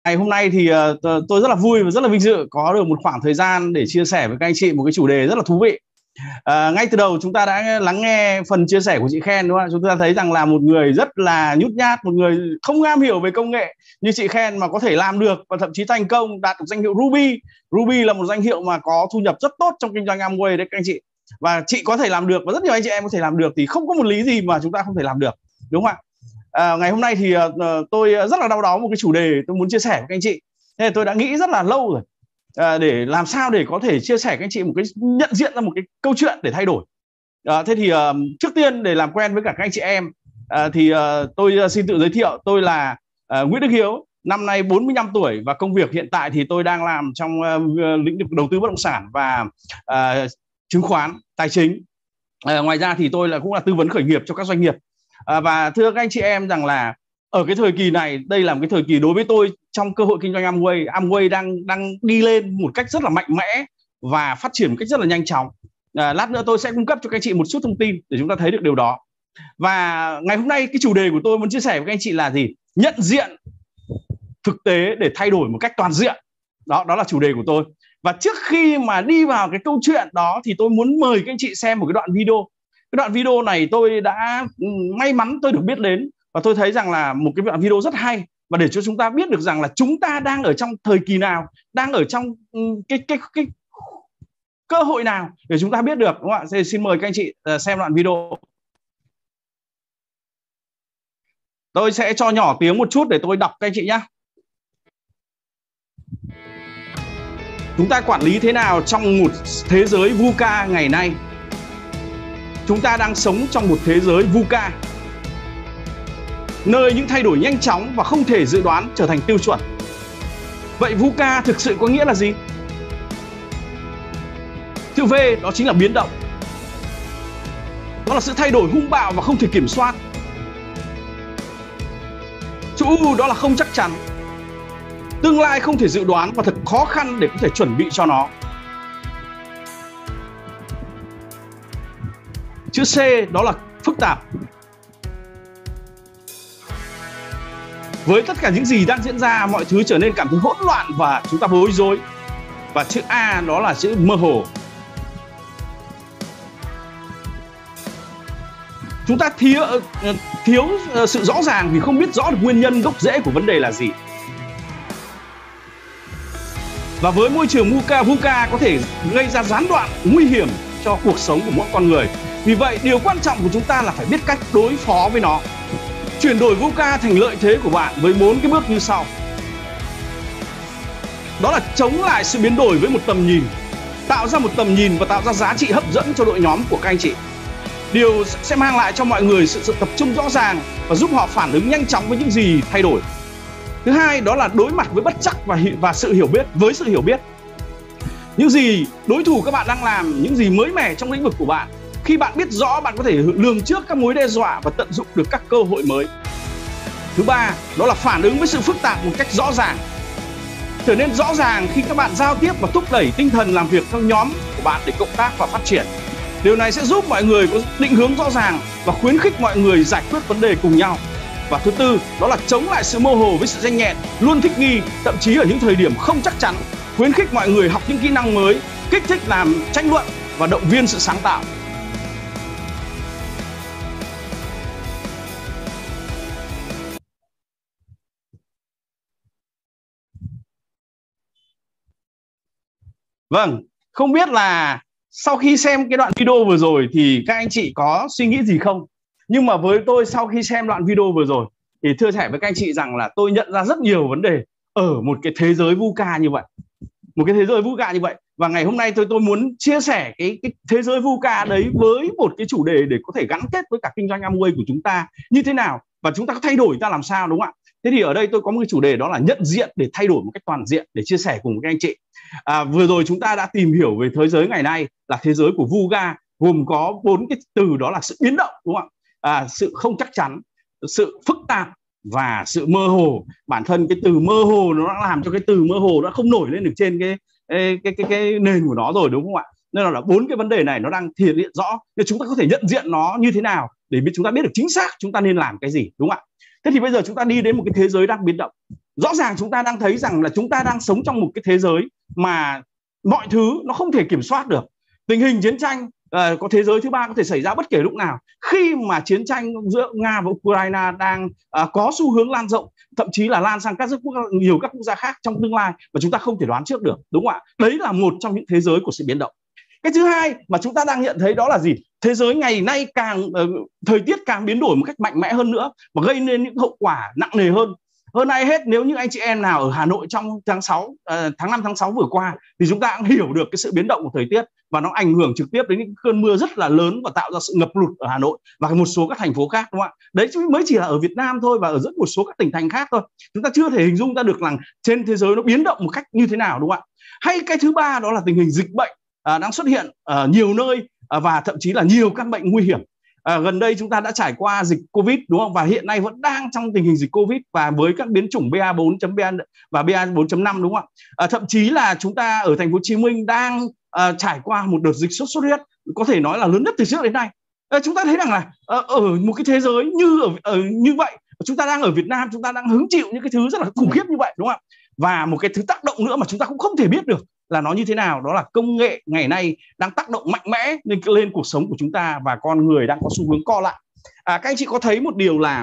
Ngày hôm nay thì tôi rất là vui và rất là vinh dự có được một khoảng thời gian để chia sẻ với các anh chị một cái chủ đề rất là thú vị. Ngay từ đầu chúng ta đã lắng nghe phần chia sẻ của chị Khen, đúng không ạ? Chúng ta thấy rằng là một người rất là nhút nhát, một người không am hiểu về công nghệ như chị Khen mà có thể làm được và thậm chí thành công đạt được danh hiệu Ruby. Ruby là một danh hiệu mà có thu nhập rất tốt trong kinh doanh Amway đấy các anh chị. Và chị có thể làm được và rất nhiều anh chị em có thể làm được, thì không có một lý gì mà chúng ta không thể làm được, đúng không ạ? Ngày hôm nay thì tôi rất là đau đáu một cái chủ đề tôi muốn chia sẻ với các anh chị. Thế tôi đã nghĩ rất là lâu rồi để làm sao để có thể chia sẻ các anh chị một cái nhận diện ra một cái câu chuyện để thay đổi. Thế thì trước tiên để làm quen với cả các anh chị em thì tôi xin tự giới thiệu. Tôi là Nguyễn Đức Hiếu, năm nay 45 tuổi và công việc hiện tại thì tôi đang làm trong lĩnh vực đầu tư bất động sản và chứng khoán, tài chính. Ngoài ra thì tôi cũng là tư vấn khởi nghiệp cho các doanh nghiệp. Và thưa các anh chị em rằng là ở cái thời kỳ này, đây là một cái thời kỳ đối với tôi trong cơ hội kinh doanh Amway. Amway đang đi lên một cách rất là mạnh mẽ và phát triển một cách rất là nhanh chóng. Lát nữa tôi sẽ cung cấp cho các anh chị một chút thông tin để chúng ta thấy được điều đó. Và ngày hôm nay cái chủ đề của tôi muốn chia sẻ với các anh chị là gì? Nhận diện thực tế để thay đổi một cách toàn diện. Đó là chủ đề của tôi. Và trước khi mà đi vào cái câu chuyện đó thì tôi muốn mời các anh chị xem một cái đoạn video. Cái đoạn video này tôi đã may mắn tôi được biết đến và tôi thấy rằng là một cái đoạn video rất hay, và để cho chúng ta biết được rằng là chúng ta đang ở trong thời kỳ nào, đang ở trong cái cơ hội nào để chúng ta biết được, đúng không ạ? Xin mời các anh chị xem đoạn video. Tôi sẽ cho nhỏ tiếng một chút để tôi đọc các anh chị nhé. Chúng ta quản lý thế nào trong một thế giới VUCA ngày nay? Chúng ta đang sống trong một thế giới VUCA, nơi những thay đổi nhanh chóng và không thể dự đoán trở thành tiêu chuẩn. Vậy VUCA thực sự có nghĩa là gì? Chữ V đó chính là biến động. Đó là sự thay đổi hung bạo và không thể kiểm soát. Chữ U đó là không chắc chắn. Tương lai không thể dự đoán và thật khó khăn để có thể chuẩn bị cho nó. Chữ C đó là phức tạp. Với tất cả những gì đang diễn ra, mọi thứ trở nên cảm thấy hỗn loạn và chúng ta bối rối. Và chữ A đó là chữ mơ hồ. Chúng ta thiếu sự rõ ràng vì không biết rõ được nguyên nhân gốc rễ của vấn đề là gì. Và với môi trường VUCA có thể gây ra gián đoạn nguy hiểm cho cuộc sống của mỗi con người. Vì vậy, điều quan trọng của chúng ta là phải biết cách đối phó với nó. Chuyển đổi VUCA thành lợi thế của bạn với 4 cái bước như sau. Đó là chống lại sự biến đổi với một tầm nhìn, tạo ra một tầm nhìn và tạo ra giá trị hấp dẫn cho đội nhóm của các anh chị. Điều sẽ mang lại cho mọi người sự tập trung rõ ràng và giúp họ phản ứng nhanh chóng với những gì thay đổi. Thứ hai, đó là đối mặt với bất trắc và sự hiểu biết. Những gì đối thủ các bạn đang làm, những gì mới mẻ trong lĩnh vực của bạn. Khi bạn biết rõ, bạn có thể lường trước các mối đe dọa và tận dụng được các cơ hội mới. Thứ ba, đó là phản ứng với sự phức tạp một cách rõ ràng. Trở nên rõ ràng khi các bạn giao tiếp và thúc đẩy tinh thần làm việc theo nhóm của bạn để cộng tác và phát triển. Điều này sẽ giúp mọi người có định hướng rõ ràng và khuyến khích mọi người giải quyết vấn đề cùng nhau. Và thứ tư, đó là chống lại sự mơ hồ với sự nhanh nhẹn, luôn thích nghi, thậm chí ở những thời điểm không chắc chắn. Khuyến khích mọi người học những kỹ năng mới, kích thích làm tranh luận và động viên sự sáng tạo. Vâng, không biết là sau khi xem cái đoạn video vừa rồi thì các anh chị có suy nghĩ gì không? Nhưng mà với tôi, sau khi xem đoạn video vừa rồi thì thưa sẻ với các anh chị rằng là tôi nhận ra rất nhiều vấn đề ở một cái thế giới VUCA như vậy. Một cái thế giới VUCA như vậy. Và ngày hôm nay tôi muốn chia sẻ cái thế giới VUCA đấy với một cái chủ đề để có thể gắn kết với cả kinh doanh Amway của chúng ta như thế nào, và chúng ta có thay đổi ta làm sao, đúng không ạ? Thế thì ở đây tôi có một cái chủ đề đó là nhận diện để thay đổi một cách toàn diện để chia sẻ cùng các anh chị. Vừa rồi chúng ta đã tìm hiểu về thế giới ngày nay là thế giới của VUCA, gồm có 4 cái từ, đó là sự biến động, đúng không ạ? Sự không chắc chắn, sự phức tạp và sự mơ hồ. Bản thân cái từ mơ hồ nó đã làm cho cái từ mơ hồ nó không nổi lên được trên cái nền của nó rồi, đúng không ạ? Nên là 4 cái vấn đề này nó đang thể hiện rõ, nên chúng ta có thể nhận diện nó như thế nào để chúng ta biết được chính xác chúng ta nên làm cái gì, đúng không ạ? Thế thì bây giờ chúng ta đi đến một cái thế giới đang biến động. Rõ ràng chúng ta đang thấy rằng là chúng ta đang sống trong một cái thế giới mà mọi thứ nó không thể kiểm soát được. Tình hình chiến tranh có thế giới thứ ba có thể xảy ra bất kể lúc nào. Khi mà chiến tranh giữa Nga và Ukraine đang có xu hướng lan rộng, thậm chí là lan sang nhiều các quốc gia khác trong tương lai mà chúng ta không thể đoán trước được, đúng không ạ? Đấy là một trong những thế giới của sự biến động. Cái thứ hai mà chúng ta đang nhận thấy đó là gì? Thế giới ngày nay thời tiết càng biến đổi một cách mạnh mẽ hơn nữa và gây nên những hậu quả nặng nề hơn. Hơn ai hết, nếu như anh chị em nào ở Hà Nội trong tháng 5 tháng 6 vừa qua thì chúng ta cũng hiểu được cái sự biến động của thời tiết và nó ảnh hưởng trực tiếp đến những cơn mưa rất là lớn và tạo ra sự ngập lụt ở Hà Nội và một số các thành phố khác, đúng không ạ? Đấy mới chỉ là ở Việt Nam thôi và ở rất một số các tỉnh thành khác thôi. Chúng ta chưa thể hình dung ra được rằng trên thế giới nó biến động một cách như thế nào, đúng không ạ? Hay cái thứ ba đó là tình hình dịch bệnh đang xuất hiện ở nhiều nơi và thậm chí là nhiều căn bệnh nguy hiểm. Gần đây chúng ta đã trải qua dịch Covid, đúng không? Và hiện nay vẫn đang trong tình hình dịch Covid và với các biến chủng BA4 và BA4.5, đúng không ạ? Thậm chí là chúng ta ở thành phố Hồ Chí Minh đang trải qua một đợt dịch sốt xuất huyết có thể nói là lớn nhất từ trước đến nay. Chúng ta thấy rằng là ở một cái thế giới như vậy, chúng ta đang ở Việt Nam, chúng ta đang hứng chịu những cái thứ rất là khủng khiếp như vậy, đúng không ạ? Và một cái thứ tác động nữa mà chúng ta cũng không thể biết được là nó như thế nào, đó là công nghệ ngày nay đang tác động mạnh mẽ lên cuộc sống của chúng ta và con người đang có xu hướng co lại. Các anh chị có thấy một điều là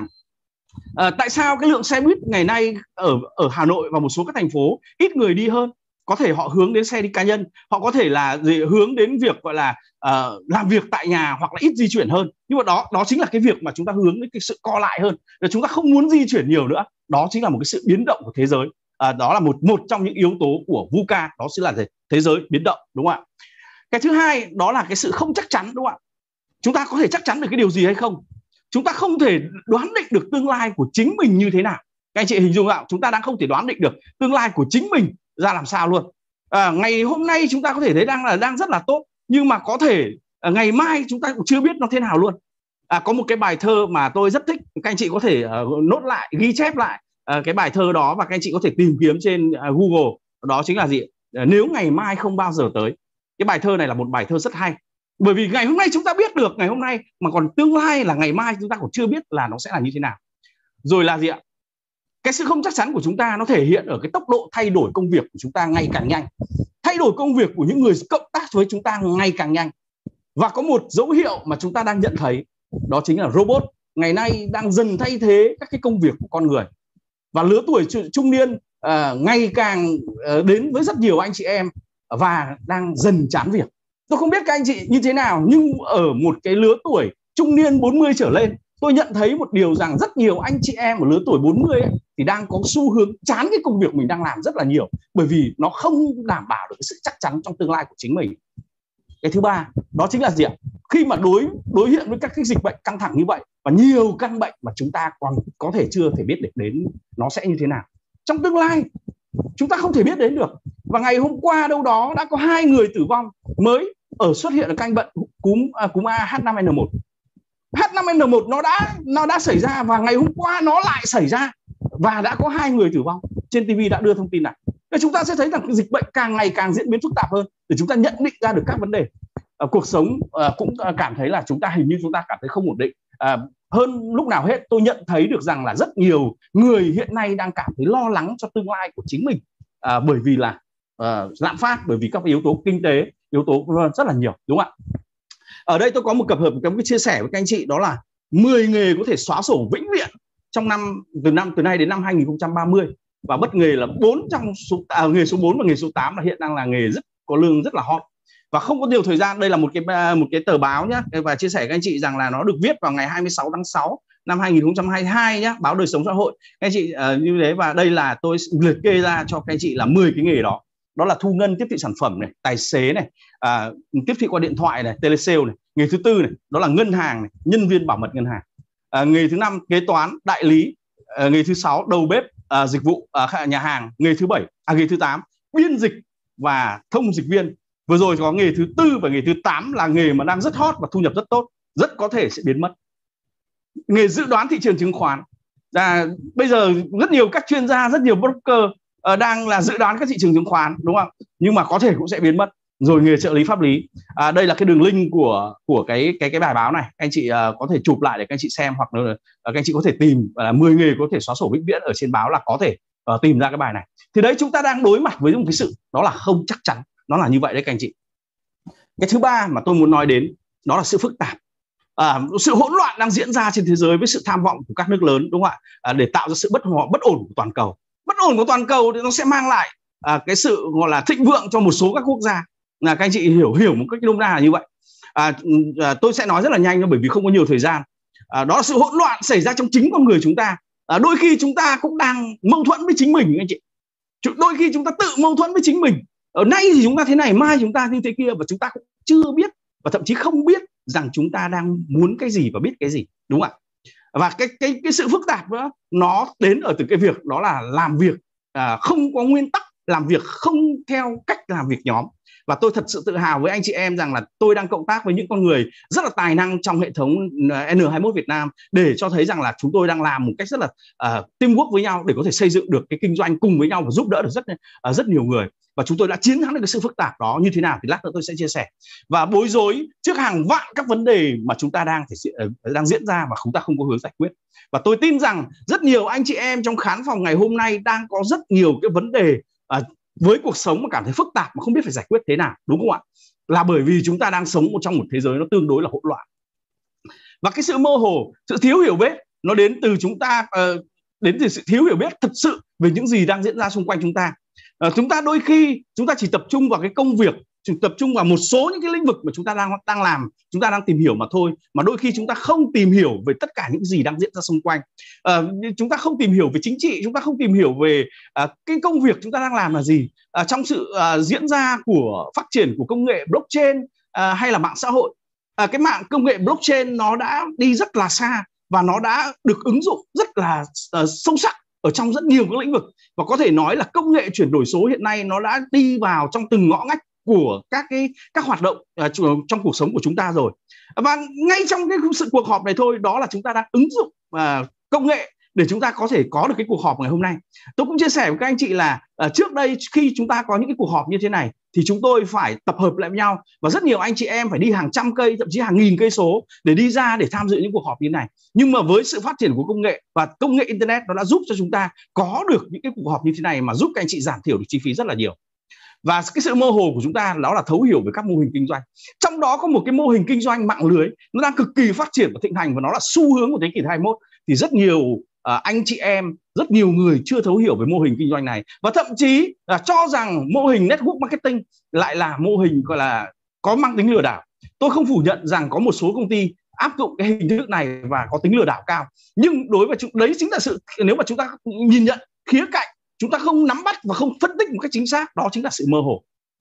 tại sao cái lượng xe buýt ngày nay ở Hà Nội và một số các thành phố ít người đi hơn? Có thể họ hướng đến xe đi cá nhân, họ có thể là hướng đến việc gọi là làm việc tại nhà hoặc là ít di chuyển hơn. Nhưng mà đó chính là cái việc mà chúng ta hướng đến cái sự co lại hơn, là chúng ta không muốn di chuyển nhiều nữa. Đó chính là một cái sự biến động của thế giới. Đó là một trong những yếu tố của VUCA, đó chính là thế giới biến động, đúng không ạ? Cái thứ hai đó là cái sự không chắc chắn, đúng không ạ? Chúng ta có thể chắc chắn được cái điều gì hay không? Chúng ta không thể đoán định được tương lai của chính mình như thế nào. Các anh chị hình dung ạ, chúng ta đang không thể đoán định được tương lai của chính mình ra làm sao luôn. Ngày hôm nay chúng ta có thể thấy đang rất là tốt, nhưng mà có thể ngày mai chúng ta cũng chưa biết nó thế nào luôn. Có một cái bài thơ mà tôi rất thích, các anh chị có thể nốt lại, ghi chép lại cái bài thơ đó và các anh chị có thể tìm kiếm trên Google. Đó chính là gì? Nếu ngày mai không bao giờ tới. Cái bài thơ này là một bài thơ rất hay, bởi vì ngày hôm nay chúng ta biết được ngày hôm nay, mà còn tương lai là ngày mai chúng ta còn chưa biết là nó sẽ là như thế nào. Rồi là gì ạ? Cái sự không chắc chắn của chúng ta nó thể hiện ở cái tốc độ thay đổi công việc của chúng ta ngày càng nhanh. Thay đổi công việc của những người cộng tác với chúng ta ngày càng nhanh. Và có một dấu hiệu mà chúng ta đang nhận thấy, đó chính là robot ngày nay đang dần thay thế các cái công việc của con người. Và lứa tuổi trung niên ngày càng đến với rất nhiều anh chị em và đang dần chán việc. Tôi không biết các anh chị như thế nào, nhưng ở một cái lứa tuổi trung niên 40 trở lên, tôi nhận thấy một điều rằng rất nhiều anh chị em ở lứa tuổi 40 ấy, thì đang có xu hướng chán cái công việc mình đang làm rất là nhiều, bởi vì nó không đảm bảo được sự chắc chắn trong tương lai của chính mình. Cái thứ ba đó chính là gì ạ? Khi mà đối hiện với các cái dịch bệnh căng thẳng như vậy và nhiều căn bệnh mà chúng ta còn có thể chưa thể biết được đến nó sẽ như thế nào trong tương lai, chúng ta không thể biết đến được. Và ngày hôm qua đâu đó đã có 2 người tử vong mới xuất hiện ở căn bệnh cúm A H5N1. H5N1 nó đã xảy ra và ngày hôm qua nó lại xảy ra và đã có 2 người tử vong. Trên TV đã đưa thông tin này. Nên chúng ta sẽ thấy rằng dịch bệnh càng ngày càng diễn biến phức tạp hơn để chúng ta nhận định ra được các vấn đề. Cuộc sống cũng cảm thấy là chúng ta hình như chúng ta cảm thấy không ổn định. Hơn lúc nào hết tôi nhận thấy được rằng là rất nhiều người hiện nay đang cảm thấy lo lắng cho tương lai của chính mình, bởi vì là lạm phát, bởi vì các yếu tố kinh tế, yếu tố rất là nhiều, đúng không ạ? Ở đây tôi có một cập hợp, một cái chia sẻ với các anh chị, đó là 10 nghề có thể xóa sổ vĩnh viễn trong từ nay đến năm 2030, và bất nghề là nghề số 4 và nghề số 8 là hiện đang là nghề có lương rất là hot và không có nhiều thời gian. Đây là một cái tờ báo nhé, và chia sẻ với các anh chị rằng là nó được viết vào ngày 26 tháng 6 năm 2022 nhé, báo Đời Sống Xã Hội các anh chị như thế. Và đây là tôi liệt kê ra cho các anh chị là 10 cái nghề đó. Đó là thu ngân, tiếp thị sản phẩm này, tài xế này, tiếp thị qua điện thoại này, telesale này. Nghề thứ tư này, đó là ngân hàng này, nhân viên bảo mật ngân hàng. Nghề thứ 5 kế toán, đại lý. Nghề thứ 6 đầu bếp, dịch vụ nhà hàng. Nghề thứ 8 biên dịch và thông dịch viên. Vừa rồi có nghề thứ 4 và nghề thứ 8 là nghề mà đang rất hot và thu nhập rất tốt, rất có thể sẽ biến mất. Nghề dự đoán thị trường chứng khoán. Bây giờ rất nhiều các chuyên gia, rất nhiều broker đang là dự đoán các thị trường chứng khoán, đúng không? Nhưng mà có thể cũng sẽ biến mất. Rồi nghề trợ lý pháp lý. Đây là cái đường link của cái bài báo này, anh chị có thể chụp lại để các anh chị xem, hoặc là các anh chị có thể tìm 10 nghề có thể xóa sổ vĩnh viễn ở trên báo là có thể tìm ra cái bài này. Thì đấy, chúng ta đang đối mặt với một cái sự đó là không chắc chắn, nó là như vậy đấy các anh chị. Cái thứ ba mà tôi muốn nói đến đó là sự phức tạp, sự hỗn loạn đang diễn ra trên thế giới với sự tham vọng của các nước lớn, đúng không ạ? Để tạo ra sự bất ổn của toàn cầu. Bất ổn của toàn cầu thì nó sẽ mang lại cái sự gọi là thịnh vượng cho một số các quốc gia. Là các anh chị hiểu một cách nôm na là như vậy. Tôi sẽ nói rất là nhanh bởi vì không có nhiều thời gian. Đó là sự hỗn loạn xảy ra trong chính con người chúng ta. Đôi khi chúng ta cũng đang mâu thuẫn với chính mình, anh chị. Đôi khi chúng ta tự mâu thuẫn với chính mình. Ở nay thì chúng ta thế này, mai chúng ta như thế kia, và chúng ta cũng chưa biết và thậm chí không biết rằng chúng ta đang muốn cái gì và biết cái gì, đúng không ạ? Và cái sự phức tạp nữa nó đến ở từ cái việc đó là làm việc không có nguyên tắc, làm việc không theo cách làm việc nhóm. Và tôi thật sự tự hào với anh chị em rằng là tôi đang cộng tác với những con người rất là tài năng trong hệ thống N21 Việt Nam, để cho thấy rằng là chúng tôi đang làm một cách rất là teamwork với nhau để có thể xây dựng được cái kinh doanh cùng với nhau và giúp đỡ được rất nhiều người. Và chúng tôi đã chiến thắng được cái sự phức tạp đó như thế nào thì lát nữa tôi sẽ chia sẻ. Và bối rối trước hàng vạn các vấn đề mà chúng ta đang diễn ra và chúng ta không có hướng giải quyết. Và tôi tin rằng rất nhiều anh chị em trong khán phòng ngày hôm nay đang có rất nhiều cái vấn đề với cuộc sống mà cảm thấy phức tạp mà không biết phải giải quyết thế nào, đúng không ạ? Là bởi vì chúng ta đang sống trong một thế giới nó tương đối là hỗn loạn. Và cái sự mơ hồ, sự thiếu hiểu biết nó đến từ chúng ta, đến từ sự thiếu hiểu biết thật sự về những gì đang diễn ra xung quanh chúng ta. Chúng ta đôi khi chúng ta chỉ tập trung vào cái công việc, tập trung vào một số những cái lĩnh vực mà chúng ta đang làm, chúng ta đang tìm hiểu mà thôi, mà đôi khi chúng ta không tìm hiểu về tất cả những gì đang diễn ra xung quanh. Chúng ta không tìm hiểu về chính trị, chúng ta không tìm hiểu về cái công việc chúng ta đang làm là gì. Trong sự diễn ra của phát triển của công nghệ blockchain hay là mạng xã hội, cái mạng công nghệ blockchain nó đã đi rất là xa và nó đã được ứng dụng rất là sâu sắc ở trong rất nhiều các lĩnh vực. Và có thể nói là công nghệ chuyển đổi số hiện nay nó đã đi vào trong từng ngõ ngách của các hoạt động trong cuộc sống của chúng ta rồi. Và ngay trong cái sự cuộc họp này thôi, đó là chúng ta đang ứng dụng công nghệ để chúng ta có thể có được cái cuộc họp ngày hôm nay. Tôi cũng chia sẻ với các anh chị là trước đây khi chúng ta có những cái cuộc họp như thế này thì chúng tôi phải tập hợp lại với nhau, và rất nhiều anh chị em phải đi hàng trăm cây, thậm chí hàng nghìn cây số để đi ra để tham dự những cuộc họp như thế này. Nhưng mà với sự phát triển của công nghệ và công nghệ internet, nó đã giúp cho chúng ta có được những cái cuộc họp như thế này mà giúp các anh chị giảm thiểu được chi phí rất là nhiều. Và cái sự mơ hồ của chúng ta đó là thấu hiểu về các mô hình kinh doanh. Trong đó có một cái mô hình kinh doanh mạng lưới nó đang cực kỳ phát triển và thịnh hành, và nó là xu hướng của thế kỷ 21. Thì rất nhiều anh chị em, rất nhiều người chưa thấu hiểu về mô hình kinh doanh này, và thậm chí là cho rằng mô hình network marketing lại là mô hình gọi là có mang tính lừa đảo. Tôi không phủ nhận rằng có một số công ty áp dụng cái hình thức này và có tính lừa đảo cao, nhưng đối với đấy chính là sự, nếu mà chúng ta nhìn nhận khía cạnh, chúng ta không nắm bắt và không phân tích một cách chính xác, đó chính là sự mơ hồ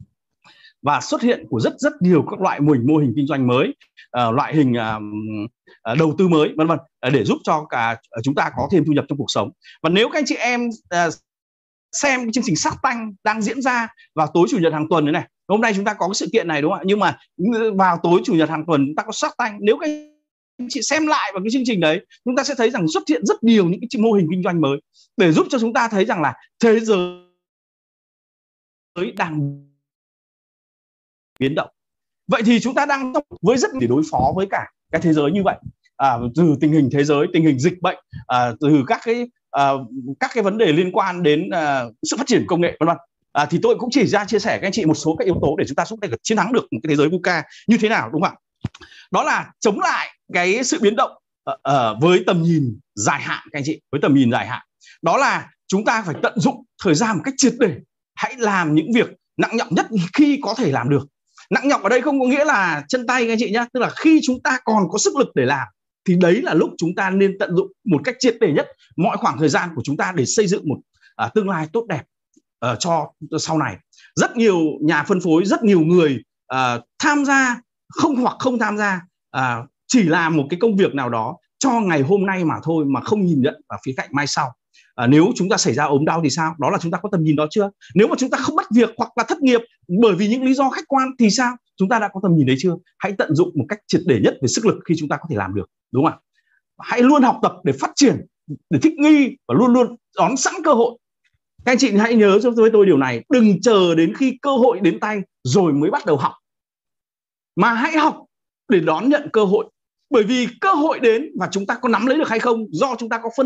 và xuất hiện của rất nhiều các loại mô hình kinh doanh mới, loại hình đầu tư mới, vân vân, để giúp cho cả chúng ta có thêm thu nhập trong cuộc sống. Và nếu các anh chị em xem cái chương trình Shark Tank đang diễn ra vào tối chủ nhật hàng tuần này, hôm nay chúng ta có cái sự kiện này đúng không ạ, nhưng mà vào tối chủ nhật hàng tuần chúng ta có Shark Tank. Nếu các anh chị xem lại vào cái chương trình đấy, chúng ta sẽ thấy rằng xuất hiện rất nhiều những cái mô hình kinh doanh mới để giúp cho chúng ta thấy rằng là thế giới đang biến động. Vậy thì chúng ta đang với rất để đối phó với cả cái thế giới như vậy, từ tình hình thế giới, tình hình dịch bệnh, từ các cái vấn đề liên quan đến sự phát triển công nghệ, vân vân. Thì tôi cũng chỉ ra chia sẻ các anh chị một số các yếu tố để chúng ta giúp để chiến thắng được một cái thế giới VUCA như thế nào, đúng không ạ? Đó là chống lại cái sự biến động với tầm nhìn dài hạn các anh chị, với tầm nhìn dài hạn. Đó là chúng ta phải tận dụng thời gian một cách triệt để, hãy làm những việc nặng nhọc nhất khi có thể làm được. Nặng nhọc ở đây không có nghĩa là chân tay các anh chị nhé, tức là khi chúng ta còn có sức lực để làm thì đấy là lúc chúng ta nên tận dụng một cách triệt để nhất mọi khoảng thời gian của chúng ta để xây dựng một tương lai tốt đẹp cho sau này. Rất nhiều nhà phân phối, rất nhiều người tham gia không tham gia, chỉ làm một cái công việc nào đó cho ngày hôm nay mà thôi, mà không nhìn nhận vào phía cạnh mai sau. Nếu chúng ta xảy ra ốm đau thì sao? Đó là chúng ta có tầm nhìn đó chưa? Nếu mà chúng ta không mất việc hoặc là thất nghiệp bởi vì những lý do khách quan thì sao? Chúng ta đã có tầm nhìn đấy chưa? Hãy tận dụng một cách triệt để nhất về sức lực khi chúng ta có thể làm được, đúng không ạ? Hãy luôn học tập để phát triển, để thích nghi và luôn luôn đón sẵn cơ hội. Các anh chị hãy nhớ với tôi điều này, đừng chờ đến khi cơ hội đến tay rồi mới bắt đầu học, mà hãy học để đón nhận cơ hội. Bởi vì cơ hội đến và chúng ta có nắm lấy được hay không do chúng ta có phân tích,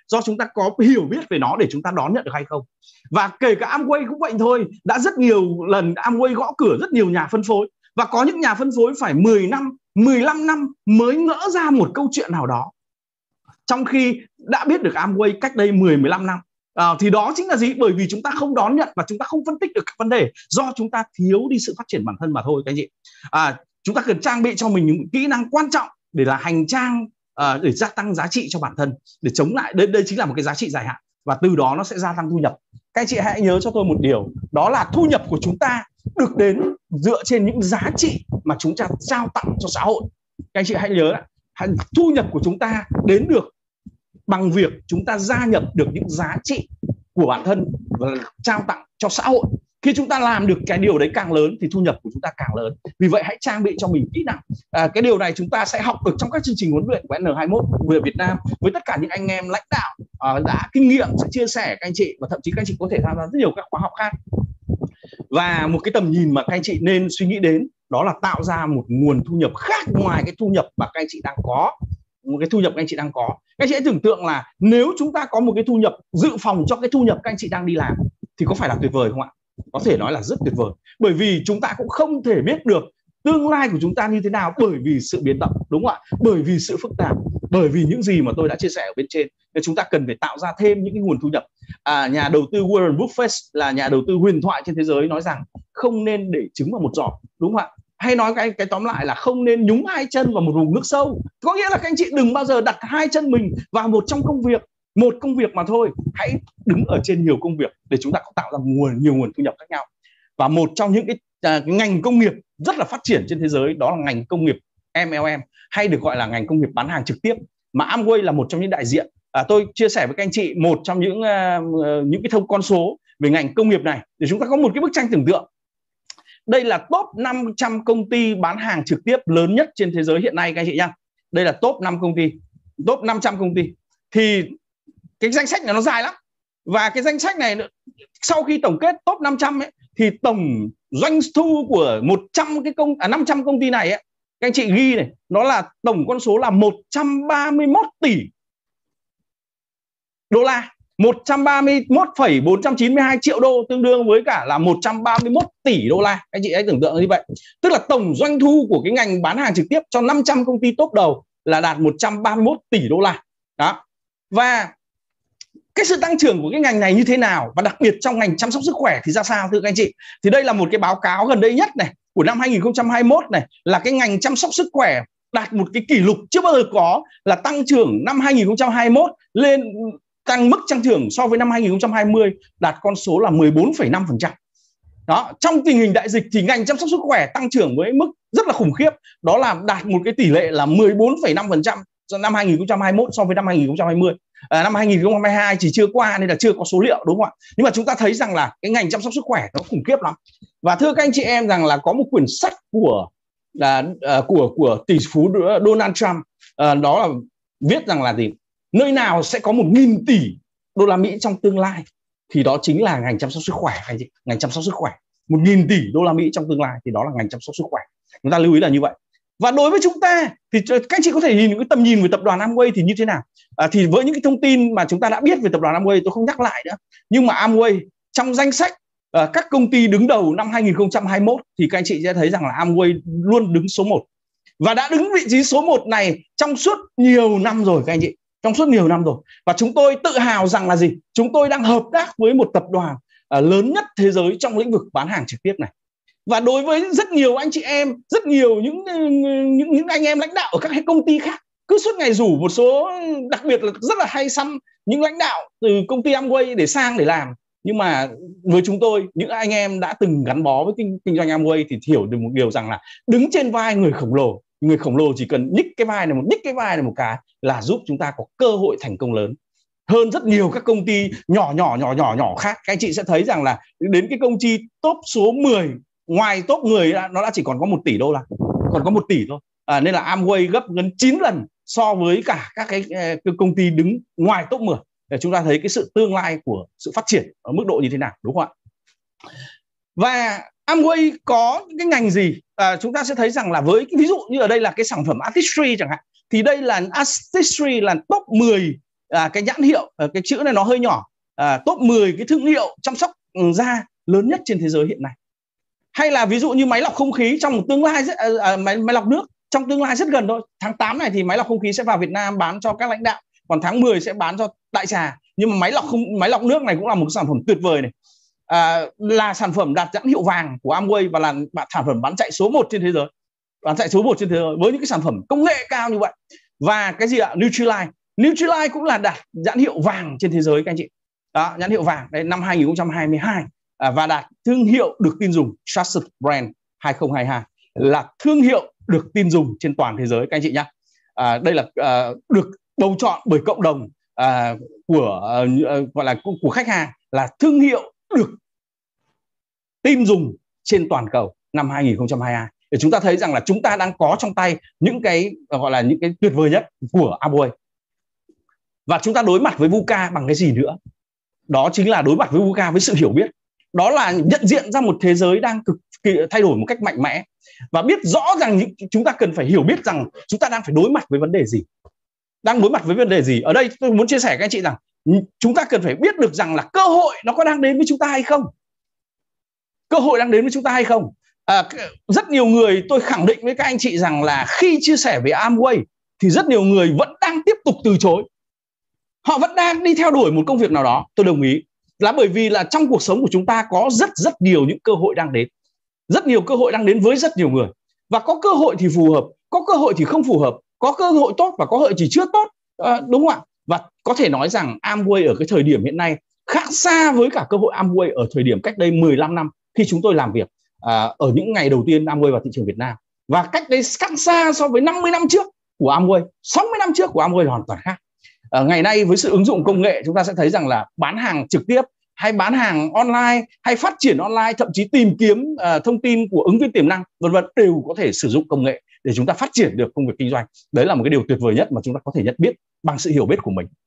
do chúng ta có hiểu biết về nó để chúng ta đón nhận được hay không. Và kể cả Amway cũng vậy thôi, đã rất nhiều lần Amway gõ cửa rất nhiều nhà phân phối, và có những nhà phân phối phải 10 năm, 15 năm mới ngỡ ra một câu chuyện nào đó, trong khi đã biết được Amway cách đây 10-15 năm. Thì đó chính là gì? Bởi vì chúng ta không đón nhận và chúng ta không phân tích được các vấn đề, do chúng ta thiếu đi sự phát triển bản thân mà thôi các anh chị. Chúng ta cần trang bị cho mình những kỹ năng quan trọng để là hành trang để gia tăng giá trị cho bản thân, để chống lại đây chính là một cái giá trị dài hạn, và từ đó nó sẽ gia tăng thu nhập. Các anh chị hãy nhớ cho tôi một điều, đó là thu nhập của chúng ta được đến dựa trên những giá trị mà chúng ta trao tặng cho xã hội. Các anh chị hãy nhớ, thu nhập của chúng ta đến được bằng việc chúng ta gia nhập được những giá trị của bản thân và trao tặng cho xã hội. Khi chúng ta làm được cái điều đấy càng lớn thì thu nhập của chúng ta càng lớn. Vì vậy hãy trang bị cho mình kỹ năng. Cái điều này chúng ta sẽ học được trong các chương trình huấn luyện của N21 về Việt Nam, với tất cả những anh em lãnh đạo đã kinh nghiệm sẽ chia sẻ các anh chị, và thậm chí các anh chị có thể tham gia rất nhiều các khóa học khác. Và một cái tầm nhìn mà các anh chị nên suy nghĩ đến, đó là tạo ra một nguồn thu nhập khác ngoài cái thu nhập mà các anh chị đang có. Một cái thu nhập các anh chị đang có, các anh chị hãy tưởng tượng là nếu chúng ta có một cái thu nhập dự phòng cho cái thu nhập các anh chị đang đi làm thì có phải là tuyệt vời không ạ? Có thể nói là rất tuyệt vời, bởi vì chúng ta cũng không thể biết được tương lai của chúng ta như thế nào, bởi vì sự biến động, đúng không ạ? Bởi vì sự phức tạp, bởi vì những gì mà tôi đã chia sẻ ở bên trên, nên chúng ta cần phải tạo ra thêm những cái nguồn thu nhập. Nhà đầu tư Warren Buffett là nhà đầu tư huyền thoại trên thế giới nói rằng không nên để trứng vào một giỏ, đúng không ạ? Hay nói cái tóm lại là không nên nhúng hai chân vào một vùng nước sâu. Có nghĩa là các anh chị đừng bao giờ đặt hai chân mình vào một công việc mà thôi. Hãy đứng ở trên nhiều công việc để chúng ta có tạo ra nhiều nguồn thu nhập khác nhau. Và một trong những cái ngành công nghiệp rất là phát triển trên thế giới, đó là ngành công nghiệp MLM, hay được gọi là ngành công nghiệp bán hàng trực tiếp, mà Amway là một trong những đại diện. Tôi chia sẻ với các anh chị một trong những cái con số về ngành công nghiệp này để chúng ta có một cái bức tranh tưởng tượng. Đây là top 500 công ty bán hàng trực tiếp lớn nhất trên thế giới hiện nay các anh chị nhá. Đây là top 5 công ty, top 500 công ty. Thì cái danh sách này nó dài lắm. Và cái danh sách này sau khi tổng kết top 500 ấy, thì tổng doanh thu của 500 công ty này ấy, các anh chị ghi này, nó là tổng con số là 131 tỷ đô la. 131,492 triệu đô, tương đương với cả là 131 tỷ đô la. Anh chị hãy tưởng tượng như vậy. Tức là tổng doanh thu của cái ngành bán hàng trực tiếp cho 500 công ty top đầu là đạt 131 tỷ đô la. Đó. Và cái sự tăng trưởng của cái ngành này như thế nào, và đặc biệt trong ngành chăm sóc sức khỏe thì ra sao thưa các anh chị? Thì đây là một cái báo cáo gần đây nhất này của năm 2021 này, là cái ngành chăm sóc sức khỏe đạt một cái kỷ lục chưa bao giờ có, là tăng trưởng năm 2021 lên tăng mức tăng trưởng so với năm 2020 đạt con số là 14,5%. Đó, trong tình hình đại dịch thì ngành chăm sóc sức khỏe tăng trưởng với mức rất là khủng khiếp, đó là đạt một cái tỷ lệ là 14,5% cho năm 2021 so với năm 2020. Năm 2022 chỉ chưa qua nên là chưa có số liệu, đúng không ạ? Nhưng mà chúng ta thấy rằng là cái ngành chăm sóc sức khỏe nó khủng khiếp lắm. Và thưa các anh chị em rằng là có một quyển sách của tỷ phú Donald Trump, đó là viết rằng là gì? Nơi nào sẽ có 1.000 tỷ đô la Mỹ trong tương lai thì đó chính là ngành chăm sóc sức khỏe anh chị. Ngành chăm sóc sức khỏe 1.000 tỷ đô la Mỹ trong tương lai thì đó là ngành chăm sóc sức khỏe. Chúng ta lưu ý là như vậy. Và đối với chúng ta thì các anh chị có thể nhìn những cái tầm nhìn về tập đoàn Amway thì như thế nào? Thì với những cái thông tin mà chúng ta đã biết về tập đoàn Amway tôi không nhắc lại nữa. Nhưng mà Amway trong danh sách các công ty đứng đầu năm 2021 thì các anh chị sẽ thấy rằng là Amway luôn đứng số 1. Và đã đứng vị trí số 1 này trong suốt nhiều năm rồi các anh chị. Trong suốt nhiều năm rồi. Và chúng tôi tự hào rằng là gì? Chúng tôi đang hợp tác với một tập đoàn lớn nhất thế giới trong lĩnh vực bán hàng trực tiếp này. Và đối với rất nhiều anh chị em, rất nhiều những anh em lãnh đạo ở các công ty khác, cứ suốt ngày rủ một số, đặc biệt là rất là hay săn những lãnh đạo từ công ty Amway để sang để làm. Nhưng mà với chúng tôi, những anh em đã từng gắn bó với kinh doanh Amway thì hiểu được một điều rằng là đứng trên vai người khổng lồ. Người khổng lồ chỉ cần nhích cái vai này một cái là giúp chúng ta có cơ hội thành công lớn hơn rất nhiều các công ty nhỏ khác. Các anh chị sẽ thấy rằng là đến cái công ty top số 10, ngoài top 10 nó đã chỉ còn có 1 tỷ đô la, còn có 1 tỷ thôi. Nên là Amway gấp gần 9 lần so với cả các cái công ty đứng ngoài top 10 để chúng ta thấy cái sự tương lai của sự phát triển ở mức độ như thế nào, đúng không ạ? Và Amway có cái ngành gì? Chúng ta sẽ thấy rằng là với ví dụ như ở đây là cái sản phẩm Artistry chẳng hạn, thì đây là Artistry là top 10 cái nhãn hiệu, cái chữ này nó hơi nhỏ, top 10 cái thương hiệu chăm sóc da lớn nhất trên thế giới hiện nay. Hay là ví dụ như máy lọc không khí trong một tương lai máy lọc nước trong tương lai rất gần thôi. Tháng 8 này thì máy lọc không khí sẽ vào Việt Nam bán cho các lãnh đạo, còn tháng 10 sẽ bán cho đại trà. Nhưng mà máy lọc nước này cũng là một sản phẩm tuyệt vời này, là sản phẩm đạt nhãn hiệu vàng của Amway và là sản phẩm bán chạy số 1 trên thế giới, với những cái sản phẩm công nghệ cao như vậy. Và cái gì ạ? Nutrilite cũng là đạt nhãn hiệu vàng trên thế giới các anh chị. Đó, nhãn hiệu vàng đấy năm 2022, và đạt thương hiệu được tin dùng Trusted Brand 2022, là thương hiệu được tin dùng trên toàn thế giới các anh chị nhé. Đây là được bầu chọn bởi cộng đồng gọi là của khách hàng, là thương hiệu được tin dùng trên toàn cầu năm 2022. Để chúng ta thấy rằng là chúng ta đang có trong tay những cái gọi là những cái tuyệt vời nhất của Amway. Và chúng ta đối mặt với VUCA bằng cái gì nữa? Đó chính là đối mặt với VUCA với sự hiểu biết. Đó là nhận diện ra một thế giới đang cực kỳ thay đổi một cách mạnh mẽ, và biết rõ rằng chúng ta cần phải hiểu biết rằng chúng ta đang phải đối mặt với vấn đề gì. Ở đây tôi muốn chia sẻ với các anh chị rằng chúng ta cần phải biết được rằng là cơ hội nó có đang đến với chúng ta hay không. Rất nhiều người, tôi khẳng định với các anh chị rằng là khi chia sẻ về Amway thì rất nhiều người vẫn đang tiếp tục từ chối. Họ vẫn đang đi theo đuổi một công việc nào đó. Tôi đồng ý là bởi vì là trong cuộc sống của chúng ta có rất nhiều những cơ hội đang đến. Rất nhiều cơ hội đang đến với rất nhiều người. Và có cơ hội thì phù hợp, có cơ hội thì không phù hợp, có cơ hội tốt và có cơ hội chỉ chưa tốt, đúng không ạ? Và có thể nói rằng Amway ở cái thời điểm hiện nay khác xa với cả cơ hội Amway ở thời điểm cách đây 15 năm khi chúng tôi làm việc ở những ngày đầu tiên Amway vào thị trường Việt Nam. Và cách đây khác xa so với 50 năm trước của Amway, 60 năm trước của Amway là hoàn toàn khác. Ngày nay với sự ứng dụng công nghệ, chúng ta sẽ thấy rằng là bán hàng trực tiếp hay bán hàng online hay phát triển online, thậm chí tìm kiếm thông tin của ứng viên tiềm năng vân vân, đều có thể sử dụng công nghệ để chúng ta phát triển được công việc kinh doanh. Đấy là một cái điều tuyệt vời nhất mà chúng ta có thể nhận biết bằng sự hiểu biết của mình.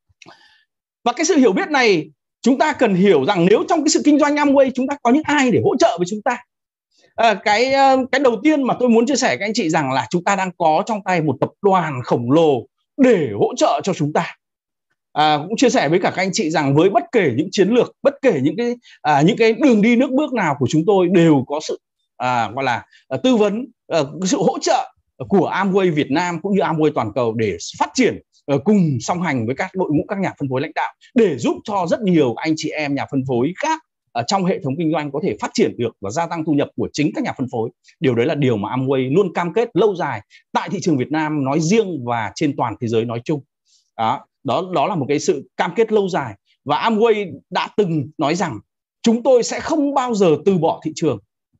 Và cái sự hiểu biết này chúng ta cần hiểu rằng nếu trong cái sự kinh doanh Amway chúng ta có những ai để hỗ trợ với chúng ta. Cái đầu tiên mà tôi muốn chia sẻ với các anh chị rằng là chúng ta đang có trong tay một tập đoàn khổng lồ để hỗ trợ cho chúng ta. Cũng chia sẻ với cả các anh chị rằng với bất kể những chiến lược, bất kể những cái đường đi nước bước nào của chúng tôi đều có sự gọi là tư vấn, sự hỗ trợ của Amway Việt Nam cũng như Amway toàn cầu để phát triển cùng song hành với các đội ngũ các nhà phân phối lãnh đạo, để giúp cho rất nhiều anh chị em nhà phân phối khác trong hệ thống kinh doanh có thể phát triển được và gia tăng thu nhập của chính các nhà phân phối. Điều đấy là điều mà Amway luôn cam kết lâu dài tại thị trường Việt Nam nói riêng và trên toàn thế giới nói chung. Đó là một cái sự cam kết lâu dài, và Amway đã từng nói rằng chúng tôi sẽ không bao giờ từ bỏ thị trường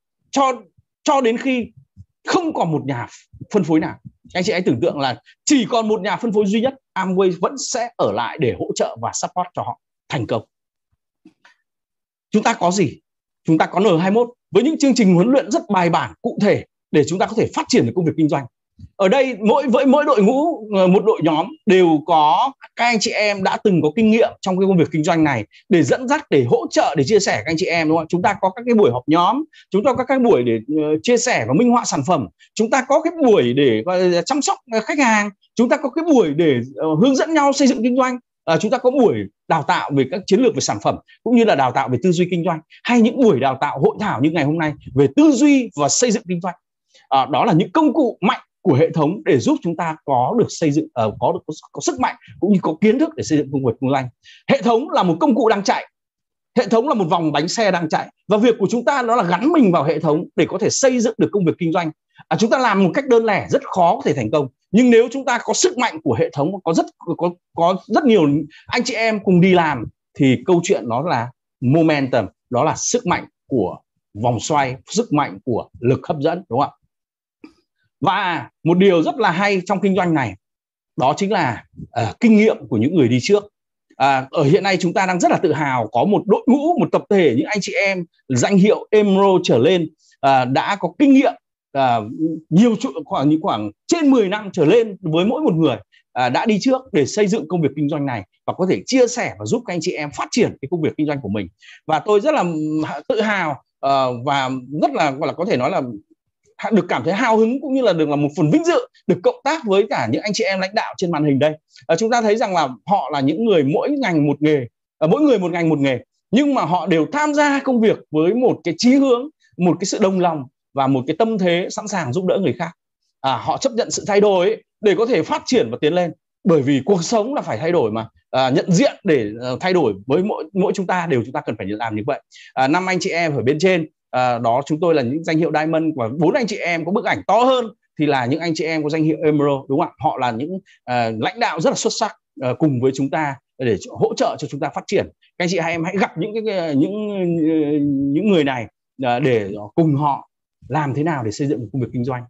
cho đến khi không còn một nhà phân phối nào. Anh chị hãy tưởng tượng là chỉ còn một nhà phân phối duy nhất, Amway vẫn sẽ ở lại để hỗ trợ và support cho họ thành công. Chúng ta có gì? Chúng ta có N21 với những chương trình huấn luyện rất bài bản, cụ thể để chúng ta có thể phát triển được công việc kinh doanh. Ở đây mỗi đội ngũ, một đội nhóm đều có các anh chị em đã từng có kinh nghiệm trong cái công việc kinh doanh này để dẫn dắt, để hỗ trợ, để chia sẻ các anh chị em, đúng không? Chúng ta có các cái buổi họp nhóm, chúng ta có các cái buổi để chia sẻ và minh họa sản phẩm, chúng ta có cái buổi để chăm sóc khách hàng, chúng ta có cái buổi để hướng dẫn nhau xây dựng kinh doanh, chúng ta có buổi đào tạo về các chiến lược về sản phẩm cũng như là đào tạo về tư duy kinh doanh, hay những buổi đào tạo hội thảo như ngày hôm nay về tư duy và xây dựng kinh doanh. Đó là những công cụ mạnh của hệ thống để giúp chúng ta có được xây dựng, có sức mạnh cũng như có kiến thức để xây dựng công việc kinh doanh. Hệ thống là một công cụ đang chạy, hệ thống là một vòng bánh xe đang chạy, và việc của chúng ta đó là gắn mình vào hệ thống để có thể xây dựng được công việc kinh doanh. Chúng ta làm một cách đơn lẻ rất khó có thể thành công, nhưng nếu chúng ta có sức mạnh của hệ thống, có rất nhiều anh chị em cùng đi làm, thì câu chuyện đó là momentum, đó là sức mạnh của vòng xoay, sức mạnh của lực hấp dẫn, đúng không ạ? Và một điều rất là hay trong kinh doanh này, đó chính là kinh nghiệm của những người đi trước. Ở hiện nay chúng ta đang rất là tự hào có một đội ngũ, một tập thể những anh chị em danh hiệu Emerald trở lên, đã có kinh nghiệm khoảng trên 10 năm trở lên với mỗi một người, đã đi trước để xây dựng công việc kinh doanh này và có thể chia sẻ và giúp các anh chị em phát triển cái công việc kinh doanh của mình. Và tôi rất là tự hào và rất là gọi là có thể nói là được cảm thấy hào hứng cũng như là được là một phần vinh dự được cộng tác với cả những anh chị em lãnh đạo trên màn hình đây. Chúng ta thấy rằng là họ là những người mỗi ngành một nghề, mỗi người một ngành một nghề, nhưng mà họ đều tham gia công việc với một cái chí hướng, một cái sự đồng lòng và một cái tâm thế sẵn sàng giúp đỡ người khác. Họ chấp nhận sự thay đổi ấy, để có thể phát triển và tiến lên, bởi vì cuộc sống là phải thay đổi mà. Nhận diện để thay đổi với mỗi chúng ta chúng ta cần phải làm như vậy. 5 anh chị em ở bên trên đó chúng tôi là những danh hiệu Diamond, và 4 anh chị em có bức ảnh to hơn thì là những anh chị em có danh hiệu Emerald, đúng không ạ? Họ là những lãnh đạo rất là xuất sắc cùng với chúng ta để hỗ trợ cho chúng ta phát triển. Các anh chị em hãy gặp những người này để cùng họ làm thế nào để xây dựng một công việc kinh doanh.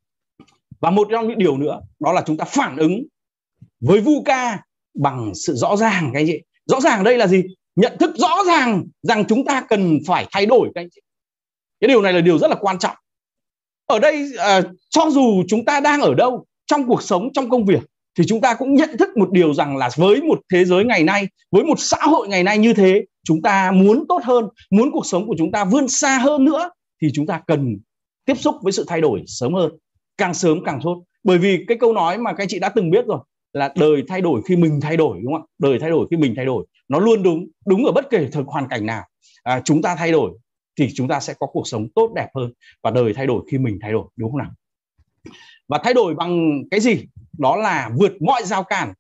Và một trong những điều nữa đó là chúng ta phản ứng với VUCA bằng sự rõ ràng. Các anh chị, rõ ràng đây là gì? Nhận thức rõ ràng rằng chúng ta cần phải thay đổi. Các anh chị, cái điều này là điều rất là quan trọng. Ở đây cho dù chúng ta đang ở đâu trong cuộc sống, trong công việc, thì chúng ta cũng nhận thức một điều rằng là với một thế giới ngày nay, với một xã hội ngày nay như thế, chúng ta muốn tốt hơn, muốn cuộc sống của chúng ta vươn xa hơn nữa, thì chúng ta cần tiếp xúc với sự thay đổi sớm hơn, càng sớm càng tốt. Bởi vì cái câu nói mà các anh chị đã từng biết rồi là đời thay đổi khi mình thay đổi, đúng không ạ? Đời thay đổi khi mình thay đổi, nó luôn đúng ở bất kể hoàn cảnh nào. Chúng ta thay đổi thì chúng ta sẽ có cuộc sống tốt đẹp hơn, và đời thay đổi khi mình thay đổi, đúng không nào? Và thay đổi bằng cái gì? Đó là vượt mọi rào cản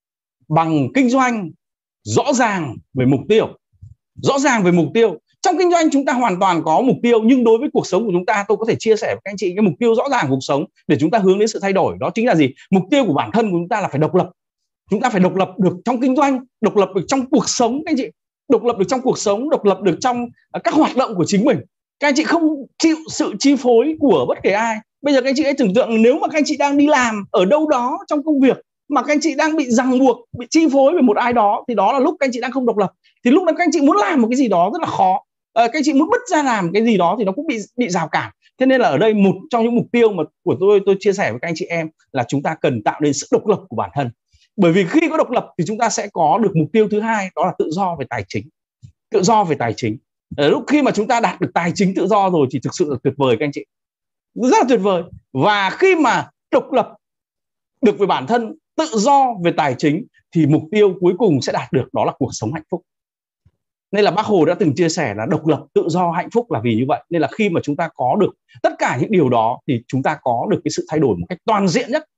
bằng kinh doanh rõ ràng về mục tiêu. Rõ ràng về mục tiêu. Trong kinh doanh chúng ta hoàn toàn có mục tiêu, nhưng đối với cuộc sống của chúng ta, tôi có thể chia sẻ với các anh chị cái mục tiêu rõ ràng của cuộc sống để chúng ta hướng đến sự thay đổi. Đó chính là gì? Mục tiêu của bản thân của chúng ta là phải độc lập. Chúng ta phải độc lập được trong kinh doanh, độc lập được trong cuộc sống. Các anh chị, độc lập được trong cuộc sống, độc lập được trong các hoạt động của chính mình. Các anh chị không chịu sự chi phối của bất kể ai. Bây giờ các anh chị hãy tưởng tượng nếu mà các anh chị đang đi làm ở đâu đó trong công việc mà các anh chị đang bị ràng buộc, bị chi phối bởi một ai đó, thì đó là lúc các anh chị đang không độc lập. Thì lúc đó các anh chị muốn làm một cái gì đó rất là khó. Các anh chị muốn bứt ra làm cái gì đó thì nó cũng bị rào cản. Thế nên là ở đây một trong những mục tiêu mà của tôi chia sẻ với các anh chị em là chúng ta cần tạo nên sự độc lập của bản thân. Bởi vì khi có độc lập thì chúng ta sẽ có được mục tiêu thứ hai, đó là tự do về tài chính. Tự do về tài chính. Lúc khi mà chúng ta đạt được tài chính tự do rồi thì thực sự là tuyệt vời các anh chị. Rất là tuyệt vời. Và khi mà độc lập được với bản thân, tự do về tài chính, thì mục tiêu cuối cùng sẽ đạt được, đó là cuộc sống hạnh phúc. Nên là Bác Hồ đã từng chia sẻ là độc lập, tự do, hạnh phúc là vì như vậy. Nên là khi mà chúng ta có được tất cả những điều đó thì chúng ta có được cái sự thay đổi một cách toàn diện nhất.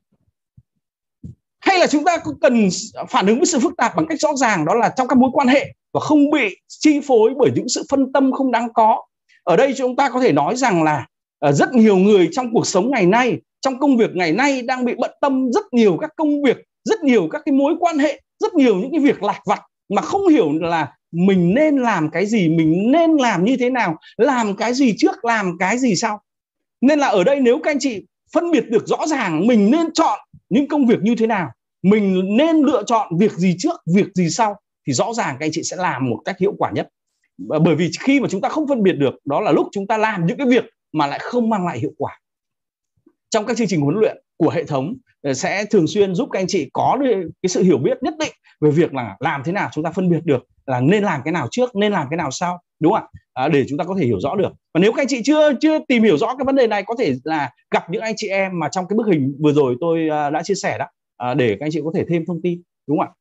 Hay là chúng ta cũng cần phản ứng với sự phức tạp bằng cách rõ ràng, đó là trong các mối quan hệ và không bị chi phối bởi những sự phân tâm không đáng có. Ở đây chúng ta có thể nói rằng là rất nhiều người trong cuộc sống ngày nay, trong công việc ngày nay đang bị bận tâm rất nhiều các công việc, rất nhiều các cái mối quan hệ, rất nhiều những cái việc lặt vặt mà không hiểu là mình nên làm cái gì, mình nên làm như thế nào, làm cái gì trước, làm cái gì sau. Nên là ở đây nếu các anh chị phân biệt được rõ ràng mình nên chọn những công việc như thế nào, mình nên lựa chọn việc gì trước, việc gì sau, thì rõ ràng các anh chị sẽ làm một cách hiệu quả nhất. Bởi vì khi mà chúng ta không phân biệt được, đó là lúc chúng ta làm những cái việc mà lại không mang lại hiệu quả. Trong các chương trình huấn luyện của hệ thống sẽ thường xuyên giúp các anh chị có cái sự hiểu biết nhất định về việc là làm thế nào chúng ta phân biệt được là nên làm cái nào trước, nên làm cái nào sau, đúng không ạ? Để chúng ta có thể hiểu rõ được. Và nếu các anh chị chưa tìm hiểu rõ cái vấn đề này, có thể là gặp những anh chị em mà trong cái bức hình vừa rồi tôi đã chia sẻ đó, để các anh chị có thể thêm thông tin, đúng không ạ?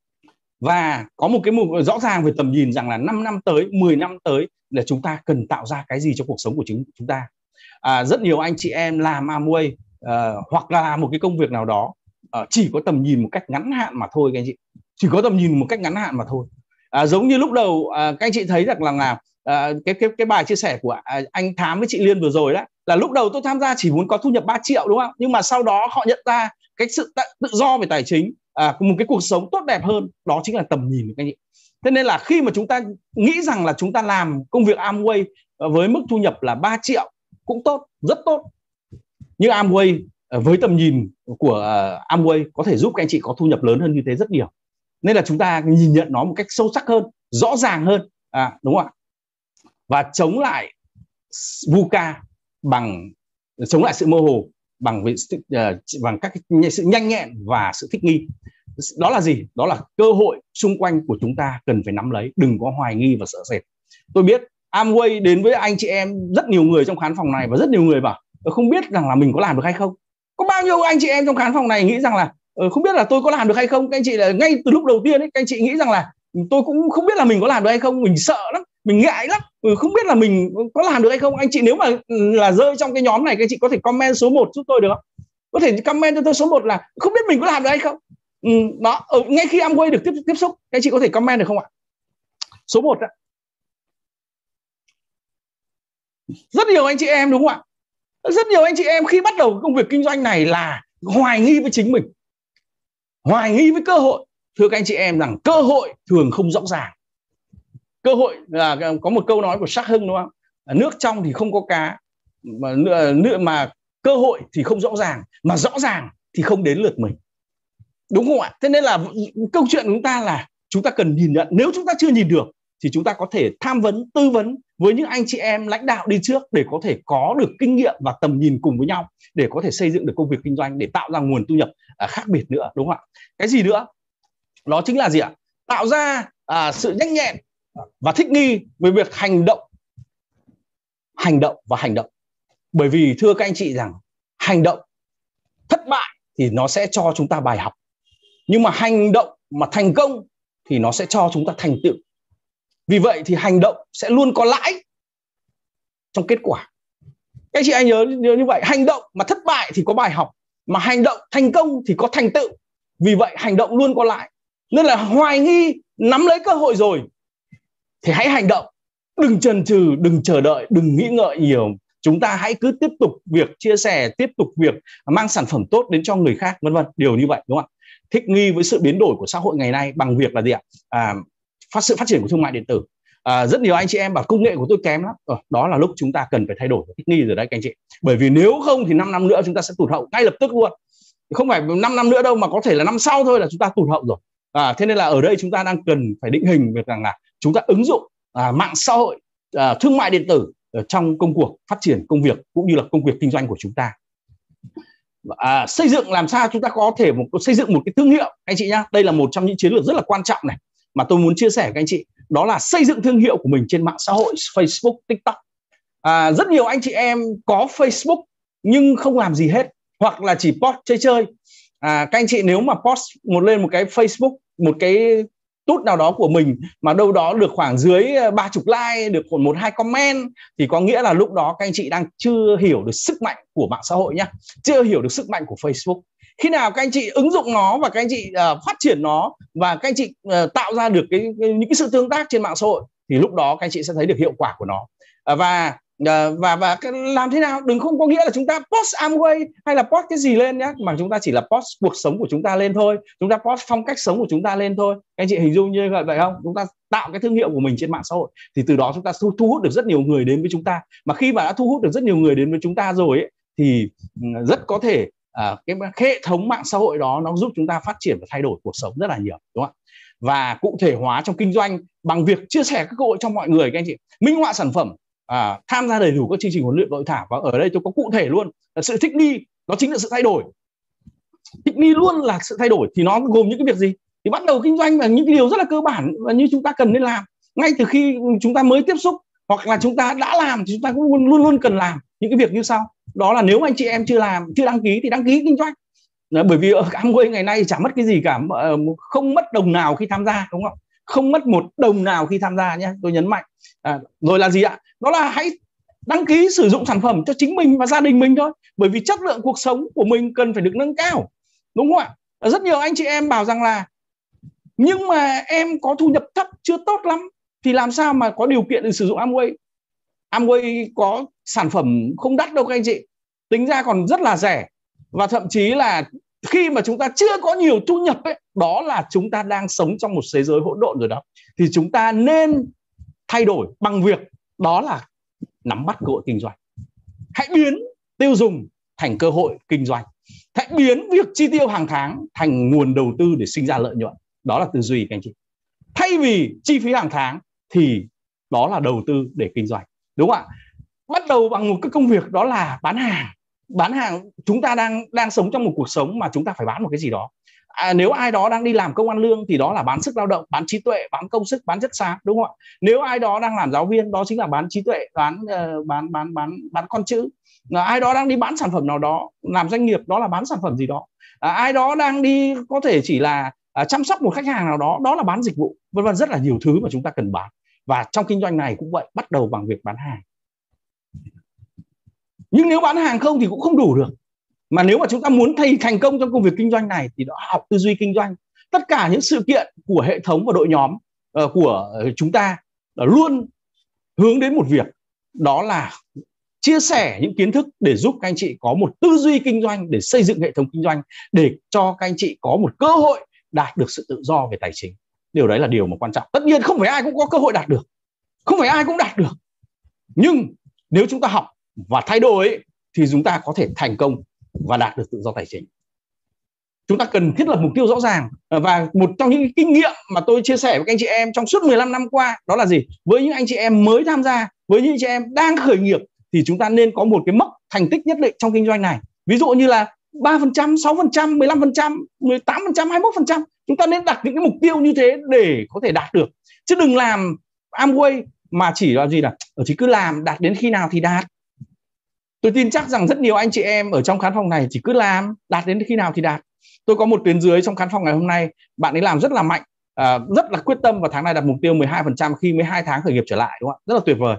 Và có một cái mục rõ ràng về tầm nhìn rằng là 5 năm tới, 10 năm tới là chúng ta cần tạo ra cái gì cho cuộc sống của chúng ta. Rất nhiều anh chị em làm Amway hoặc là làm một cái công việc nào đó chỉ có tầm nhìn một cách ngắn hạn mà thôi các anh chị. Chỉ có tầm nhìn một cách ngắn hạn mà thôi. Giống như lúc đầu các anh chị thấy rằng là cái bài chia sẻ của anh Thám với chị Liên vừa rồi đó, là lúc đầu tôi tham gia chỉ muốn có thu nhập 3 triệu, đúng không? Nhưng mà sau đó họ nhận ra cái sự tự do về tài chính, một cái cuộc sống tốt đẹp hơn, đó chính là tầm nhìn các anh chị. Thế nên là khi mà chúng ta nghĩ rằng là chúng ta làm công việc Amway với mức thu nhập là 3 triệu cũng tốt, rất tốt. Nhưng Amway với tầm nhìn của Amway có thể giúp các anh chị có thu nhập lớn hơn như thế rất nhiều. Nên là chúng ta nhìn nhận nó một cách sâu sắc hơn, rõ ràng hơn, đúng không ạ? Và chống lại VUCA bằng chống lại sự mơ hồ bằng các sự nhanh nhẹn và sự thích nghi. Đó là gì? Đó là cơ hội xung quanh của chúng ta cần phải nắm lấy, đừng có hoài nghi và sợ sệt. Tôi biết Amway đến với anh chị em rất nhiều người trong khán phòng này, và rất nhiều người bảo không biết rằng là mình có làm được hay không. Có bao nhiêu anh chị em trong khán phòng này nghĩ rằng là không biết là tôi có làm được hay không. Các anh chị là ngay từ lúc đầu tiên ấy, các anh chị nghĩ rằng là tôi cũng không biết là mình có làm được hay không, mình sợ lắm, mình ngại lắm, không biết là mình có làm được hay không. Anh chị nếu mà là rơi trong cái nhóm này, các anh chị có thể comment số 1 giúp tôi được không? Có thể comment cho tôi số 1 là không biết mình có làm được hay không. Đó, ngay khi Amway được tiếp xúc, các anh chị có thể comment được không ạ? Số 1 ạ. Rất nhiều anh chị em đúng không ạ? Rất nhiều anh chị em khi bắt đầu công việc kinh doanh này là hoài nghi với chính mình, hoài nghi với cơ hội. Thưa các anh chị em rằng cơ hội thường không rõ ràng. Cơ hội là có một câu nói của Sắc Hưng đúng không? Nước trong thì không có cá, mà cơ hội thì không rõ ràng, mà rõ ràng thì không đến lượt mình. Đúng không ạ? Thế nên là câu chuyện của chúng ta là chúng ta cần nhìn nhận. Nếu chúng ta chưa nhìn được thì chúng ta có thể tham vấn, tư vấn với những anh chị em lãnh đạo đi trước để có thể có được kinh nghiệm và tầm nhìn cùng với nhau để có thể xây dựng được công việc kinh doanh, để tạo ra nguồn thu nhập khác biệt nữa, đúng không ạ? Cái gì nữa? Đó chính là gì ạ? Tạo ra sự nhanh nhẹn và thích nghi với việc hành động và hành động. Bởi vì thưa các anh chị rằng hành động thất bại thì nó sẽ cho chúng ta bài học, nhưng mà hành động mà thành công thì nó sẽ cho chúng ta thành tựu. Vì vậy thì hành động sẽ luôn có lãi trong kết quả. Các chị anh nhớ như vậy, hành động mà thất bại thì có bài học, mà hành động thành công thì có thành tựu. Vì vậy hành động luôn có lãi. Nên là hoài nghi, nắm lấy cơ hội rồi thì hãy hành động, đừng chần chừ, đừng chờ đợi, đừng nghĩ ngợi nhiều. Chúng ta hãy cứ tiếp tục việc chia sẻ, tiếp tục việc mang sản phẩm tốt đến cho người khác, vân vân, điều như vậy, đúng không ạ? Thích nghi với sự biến đổi của xã hội ngày nay bằng việc là gì ạ? Sự phát triển của thương mại điện tử. Rất nhiều anh chị em bảo công nghệ của tôi kém lắm. Đó là lúc chúng ta cần phải thay đổi và thích nghi rồi đấy các anh chị. Bởi vì nếu không thì 5 năm nữa chúng ta sẽ tụt hậu ngay lập tức luôn. Không phải 5 năm nữa đâu, mà có thể là năm sau thôi là chúng ta tụt hậu rồi. Thế nên là ở đây chúng ta đang cần phải định hình việc rằng là chúng ta ứng dụng mạng xã hội, thương mại điện tử trong công cuộc phát triển công việc cũng như là công việc kinh doanh của chúng ta. Xây dựng làm sao chúng ta có thể xây dựng một cái thương hiệu anh chị nhá. Đây là một trong những chiến lược rất là quan trọng này mà tôi muốn chia sẻ với các anh chị. Đó là xây dựng thương hiệu của mình trên mạng xã hội Facebook, TikTok. Rất nhiều anh chị em có Facebook nhưng không làm gì hết, hoặc là chỉ post chơi. Các anh chị nếu mà post lên một cái Facebook, một cái tút nào đó của mình mà đâu đó được khoảng dưới 30 like, được khoảng 1-2 comment, thì có nghĩa là lúc đó các anh chị đang chưa hiểu được sức mạnh của mạng xã hội nhá, chưa hiểu được sức mạnh của Facebook. Khi nào các anh chị ứng dụng nó và các anh chị phát triển nó và các anh chị tạo ra được những cái sự tương tác trên mạng xã hội, thì lúc đó các anh chị sẽ thấy được hiệu quả của nó. Và làm thế nào, đừng không có nghĩa là chúng ta post Amway hay là post cái gì lên nhé, mà chúng ta chỉ là post cuộc sống của chúng ta lên thôi, chúng ta post phong cách sống của chúng ta lên thôi. Các anh chị hình dung như vậy không? Chúng ta tạo cái thương hiệu của mình trên mạng xã hội thì từ đó chúng ta thu hút được rất nhiều người đến với chúng ta. Mà khi mà đã thu hút được rất nhiều người đến với chúng ta rồi ấy, thì rất có thể cái hệ thống mạng xã hội đó nó giúp chúng ta phát triển và thay đổi cuộc sống rất là nhiều, đúng không ạ? Và cụ thể hóa trong kinh doanh bằng việc chia sẻ các cơ hội cho mọi người. Các anh chị minh họa sản phẩm, tham gia đầy đủ các chương trình huấn luyện hội thảo. Và ở đây tôi có cụ thể luôn là sự thích nghi, đó chính là sự thay đổi. Thích nghi luôn là sự thay đổi. Thì nó gồm những cái việc gì? Thì bắt đầu kinh doanh là những cái điều rất là cơ bản và như chúng ta cần nên làm ngay từ khi chúng ta mới tiếp xúc, hoặc là chúng ta đã làm thì chúng ta cũng luôn cần làm những cái việc như sau. Đó là nếu anh chị em chưa đăng ký thì đăng ký kinh doanh. Bởi vì ở Amway ngày nay chả mất cái gì cả, không mất đồng nào khi tham gia, đúng không? Không mất một đồng nào khi tham gia nhé, tôi nhấn mạnh. Rồi là gì ạ? Đó là hãy đăng ký sử dụng sản phẩm cho chính mình và gia đình mình thôi. Bởi vì chất lượng cuộc sống của mình cần phải được nâng cao, đúng không ạ? Rất nhiều anh chị em bảo rằng là nhưng mà em có thu nhập thấp, chưa tốt lắm, thì làm sao mà có điều kiện để sử dụng Amway? Amway có sản phẩm không đắt đâu các anh chị, tính ra còn rất là rẻ. Và thậm chí là khi mà chúng ta chưa có nhiều thu nhập ấy, đó là chúng ta đang sống trong một thế giới hỗn độn rồi đó. Thì chúng ta nên thay đổi bằng việc đó là nắm bắt cơ hội kinh doanh. Hãy biến tiêu dùng thành cơ hội kinh doanh. Hãy biến việc chi tiêu hàng tháng thành nguồn đầu tư để sinh ra lợi nhuận. Đó là tư duy các anh chị. Thay vì chi phí hàng tháng thì đó là đầu tư để kinh doanh, đúng không ạ? Bắt đầu bằng một cái công việc đó là bán hàng. Chúng ta đang sống trong một cuộc sống mà chúng ta phải bán một cái gì đó. Nếu ai đó đang đi làm công ăn lương thì đó là bán sức lao động, bán trí tuệ, bán công sức, bán chất xám, đúng không ạ? Nếu ai đó đang làm giáo viên, đó chính là bán trí tuệ, bán con chữ. Ai đó đang đi bán sản phẩm nào đó, làm doanh nghiệp, đó là bán sản phẩm gì đó. Ai đó đang đi có thể chỉ là chăm sóc một khách hàng nào đó, đó là bán dịch vụ, vân vân, rất là nhiều thứ mà chúng ta cần bán. Và trong kinh doanh này cũng vậy, bắt đầu bằng việc bán hàng. Nhưng nếu bán hàng không thì cũng không đủ được. Mà nếu mà chúng ta muốn thành công trong công việc kinh doanh này thì đó học tư duy kinh doanh. Tất cả những sự kiện của hệ thống và đội nhóm của chúng ta luôn hướng đến một việc, đó là chia sẻ những kiến thức để giúp các anh chị có một tư duy kinh doanh, để xây dựng hệ thống kinh doanh, để cho các anh chị có một cơ hội đạt được sự tự do về tài chính. Điều đấy là điều mà quan trọng. Tất nhiên không phải ai cũng có cơ hội đạt được, không phải ai cũng đạt được, nhưng nếu chúng ta học và thay đổi thì chúng ta có thể thành công và đạt được tự do tài chính. Chúng ta cần thiết lập mục tiêu rõ ràng. Và một trong những kinh nghiệm mà tôi chia sẻ với các anh chị em trong suốt 15 năm qua, đó là gì? Với những anh chị em mới tham gia, với những anh chị em đang khởi nghiệp, thì chúng ta nên có một cái mốc thành tích nhất định trong kinh doanh này. Ví dụ như là 3%, 6%, 15%, 18%, 21%. Chúng ta nên đặt những cái mục tiêu như thế để có thể đạt được. Chứ đừng làm Amway mà chỉ là gì, là chỉ cứ làm, đạt đến khi nào thì đạt. Tôi tin chắc rằng rất nhiều anh chị em ở trong khán phòng này chỉ cứ làm, đạt đến khi nào thì đạt. Tôi có một tuyến dưới trong khán phòng ngày hôm nay, bạn ấy làm rất là mạnh, rất là quyết tâm, và tháng này đặt mục tiêu 12% khi 12 tháng khởi nghiệp trở lại, đúng không ạ? Rất là tuyệt vời.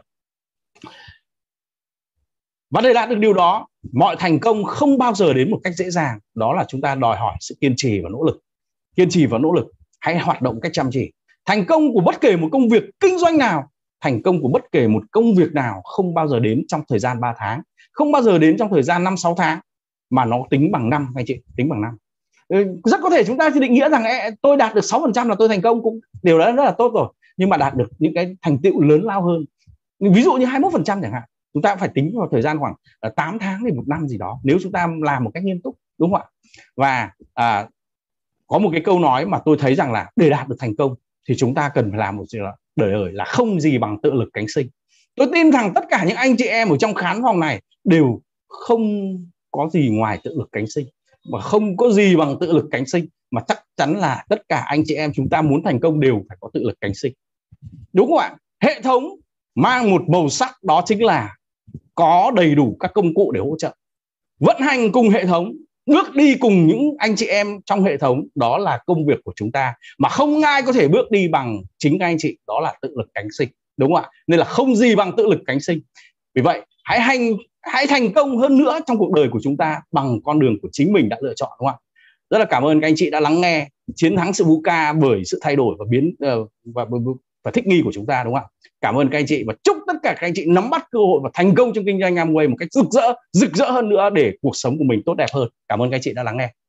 Và để đạt được điều đó, mọi thành công không bao giờ đến một cách dễ dàng. Đó là chúng ta đòi hỏi sự kiên trì và nỗ lực. Kiên trì và nỗ lực, hãy hoạt động cách chăm chỉ. Thành công của bất kể một công việc kinh doanh nào, thành công của bất kể một công việc nào không bao giờ đến trong thời gian 3 tháng, không bao giờ đến trong thời gian 5-6 tháng, mà nó tính bằng năm, anh chị, tính bằng năm. Rất có thể chúng ta thì định nghĩa rằng tôi đạt được 6% là tôi thành công, cũng điều đó rất là tốt rồi. Nhưng mà đạt được những cái thành tựu lớn lao hơn, ví dụ như 21% chẳng hạn, chúng ta phải tính vào thời gian khoảng 8 tháng đến 1 năm gì đó, nếu chúng ta làm một cách nghiêm túc, đúng không ạ? Và có một cái câu nói mà tôi thấy rằng là để đạt được thành công thì chúng ta cần phải làm một sự đời là không gì bằng tự lực cánh sinh. Tôi tin rằng tất cả những anh chị em ở trong khán phòng này đều không có gì ngoài tự lực cánh sinh, mà không có gì bằng tự lực cánh sinh, mà chắc chắn là tất cả anh chị em chúng ta muốn thành công đều phải có tự lực cánh sinh, đúng không ạ? Hệ thống mang một màu sắc, đó chính là có đầy đủ các công cụ để hỗ trợ, vận hành cùng hệ thống, bước đi cùng những anh chị em trong hệ thống, đó là công việc của chúng ta, mà không ai có thể bước đi bằng chính các anh chị, đó là tự lực cánh sinh, đúng không ạ? Nên là không gì bằng tự lực cánh sinh. Vì vậy hãy thành công hơn nữa trong cuộc đời của chúng ta bằng con đường của chính mình đã lựa chọn, đúng không ạ? Rất là cảm ơn các anh chị đã lắng nghe. Chiến thắng sự VUCA bởi sự thay đổi và thích nghi của chúng ta, đúng không ạ? Cảm ơn các anh chị và chúc tất cả các anh chị nắm bắt cơ hội và thành công trong kinh doanh Amway một cách rực rỡ hơn nữa để cuộc sống của mình tốt đẹp hơn. Cảm ơn các anh chị đã lắng nghe.